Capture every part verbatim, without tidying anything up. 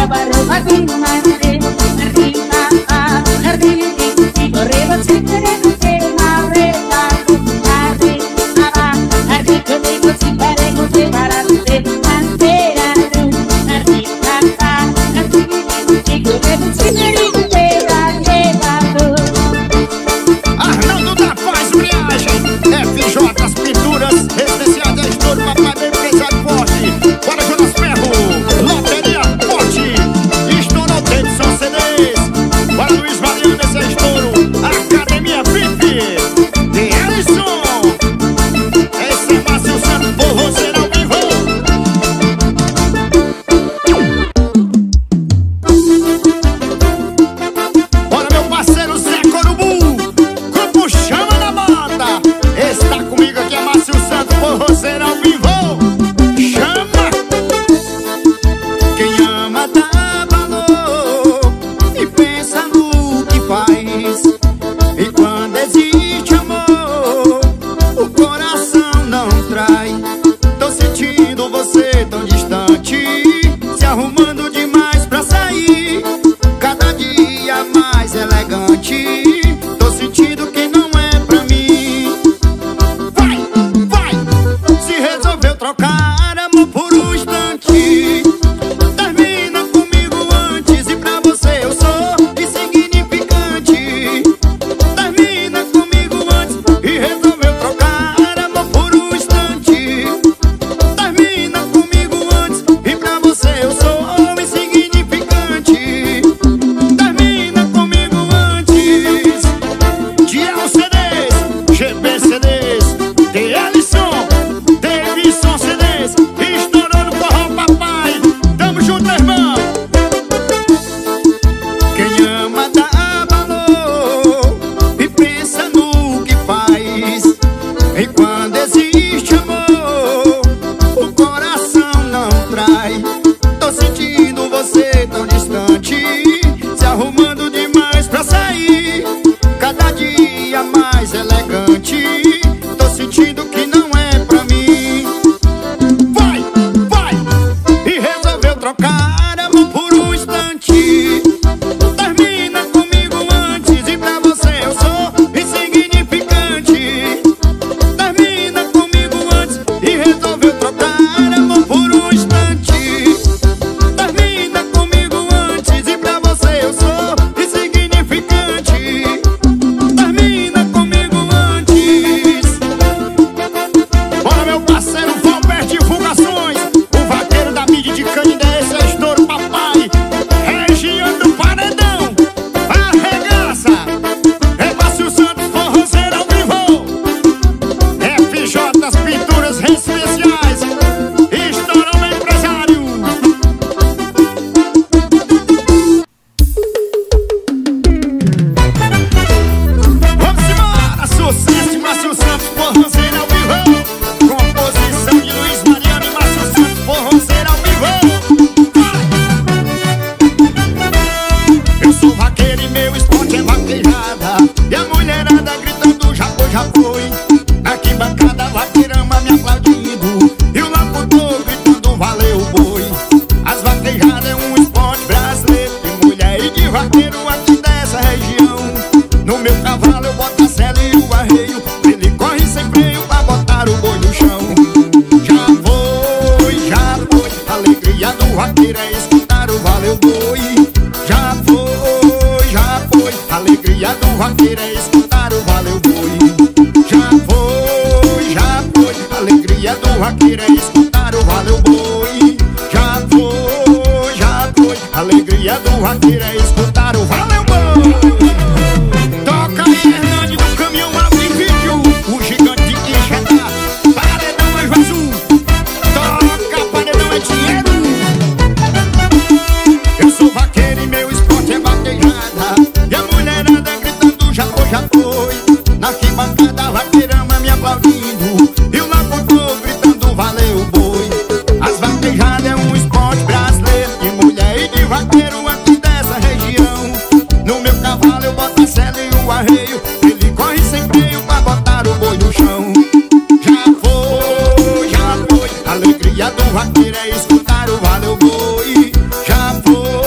Alegria do vaqueiro é escutar o valeu boi. Já foi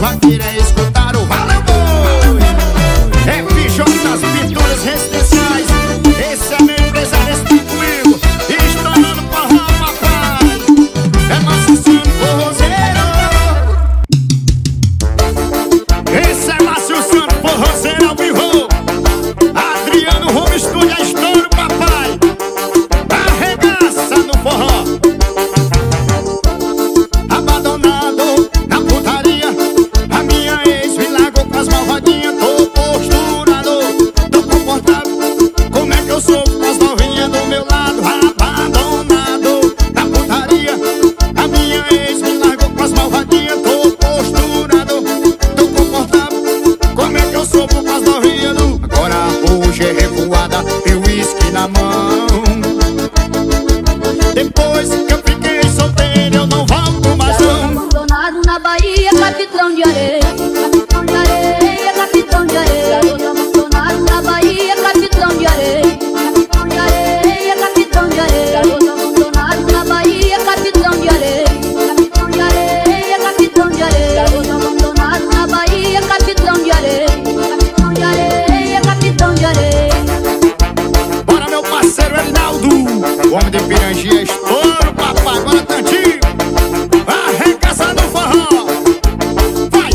vai querer escutar o Valeu Boi. É Pijota das Pinturas Residenciais. Esse é meu empresário, esse tá comigo. Estourando forró, papai. É Márcio Santos Forrozeiro. Esse é Márcio Santos Forrozeiro ao vivo. Adriano Home Studio, é estouro, papai. Arregaça no forró. Abandonado na putaria, a minha ex me largou com as malvadinhas. Tô posturado, tô comportado. Como é que eu sou com as novinhas do meu lado? Abandonado na putaria, a minha ex me largou com as malvadinhas. Tô posturado, tô comportado. Como é que eu sou com as novinhas do... Agora hoje é revoada e uísque na mão. Depois que eu fiquei solteiro, eu não volto mais não. Abandonado na Bahia, capitão de areia. Capitão de areia, capitão de areia. Garoto abandonado na Bahia, capitão de areia. Capitão de areia, capitão de areia. Garoto abandonado na Bahia, capitão de areia. Capitão de areia, capitão de areia. Garoto abandonado na Bahia, capitão de areia. Capitão de areia, capitão de areia. Bora, meu parceiro Reinaldo, o homem de Pirangia, estouro, papai. Bora, Tantinho, arregaça no forró. Vai,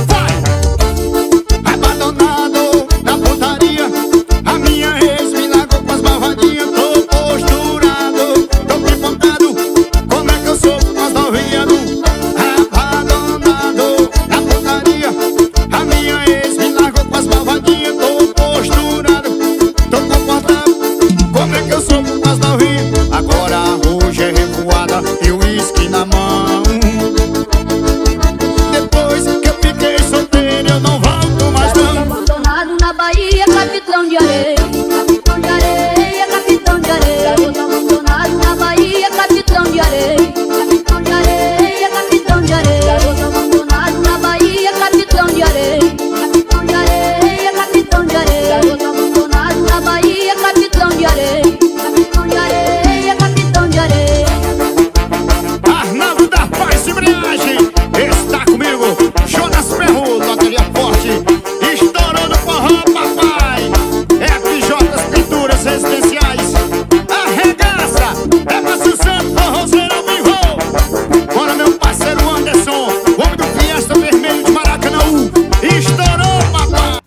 vai. Abandonado na putaria, a minha ex me largou com as malvadinhas. Tô posturado, tô pipocado. Como é que eu sou com as novinhas do... Abandonado na putaria, a minha ex me largou com as malvadinhas. Tô posturado, tô comportado. Como é que eu sou com as novinhas? Agora hoje é revoada e uísque na mão. Depois que eu fiquei solteiro, eu não volto mais não. Abandonado na Bahia, capitão de areia. Capitão de areia, capitão de areia. Garoto abandonado na Bahia, capitão de areia. Capitão de areia, capitão de areia. Garoto abandonado na Bahia, capitão de areia. Capitão de areia, capitão de areia. Garoto abandonado na Bahia, capitão de areia. Capitão de areia, capitão de areia. Arnaldo da Paz Embreagem está comigo. Jonas Ferro, bateria forte. Estourando forró, papai. É Pijotas Pinturas Residenciais. Arregaça, é Márcio Santos Forrozeiro ao vivo. Bora, meu parceiro Anderson, o homem do Fiesta Vermelho de Maracanãú. Estourou, papai.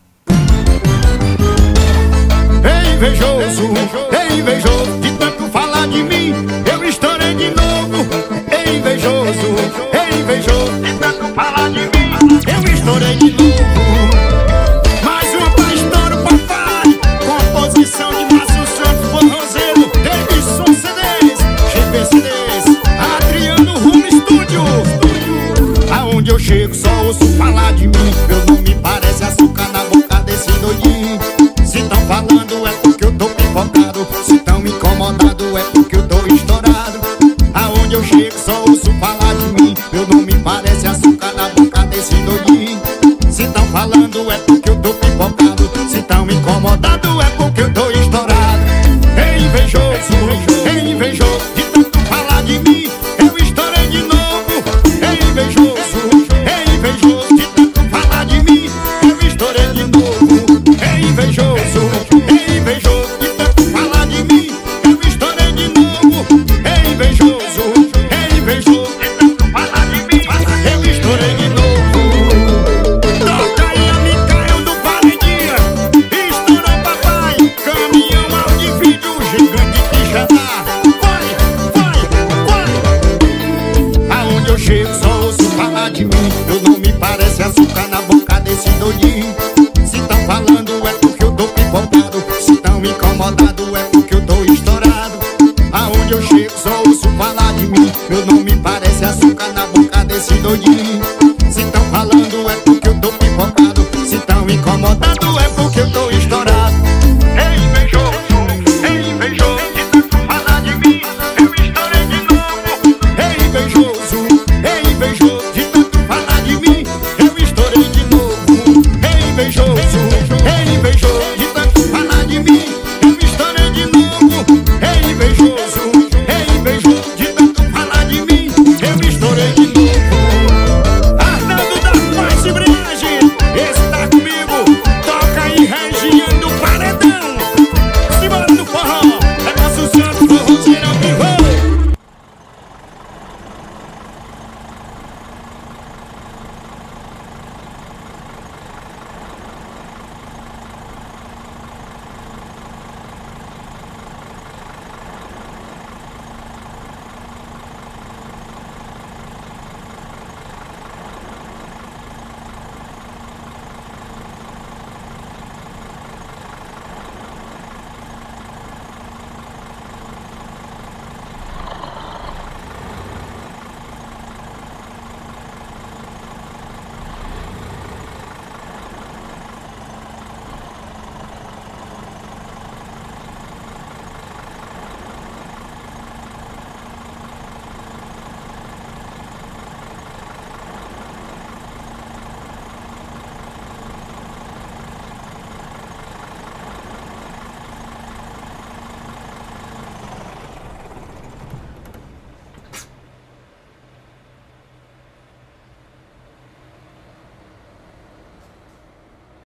Ei, invejoso, ei, invejoso, de tanto falar de mim, eu estourei de novo. Ei, invejoso, ei, invejoso, de tanto falar de mim, eu estourei de novo. Mais uma pra estouro, papai. Composição de Márcio Santos Forrozeiro, Davidson C Ds, G P C Ds, Adriano Home Studio. Aonde eu chego só ouço falar de mim. Meu nome parece açúcar na boca desse doidinho. Se tão falando é porque eu tô pipocado. Se tão me incomodado é porque eu tô estourado. Aonde eu chego só ouço falar de mim. Meu nome parece açúcar na boca desse doidinho. Se tão falando é porque eu tô pipocado. Se tão me incomodado é porque eu tô estourado. Ei, invejoso, ei, invejoso, de tanto falar de mim, eu estourei de novo. Ei, invejoso, ei, invejoso, de tanto falar de mim, eu estourei de novo. Ei, invejoso, ei, invejoso, de tanto falar de mim, eu estourei de novo. Ei, invejoso, ei, invejoso, de tanto falar de mim, eu estourei de novo. Toca aí a Micael do Paredinha. Estourou, papai. Caminhão ao de vídeo, gigante que já dá. Vai, vai, vai. Aonde eu chego só ouço falar de mim. Meu nome parece açúcar na boca desse doidinho. Se tão falando é porque eu tô pipocado. Se tão me incomodado é porque eu tô estourado. Aonde eu chego só ouço falar de mim. Meu nome parece açúcar na boca desse doidinho.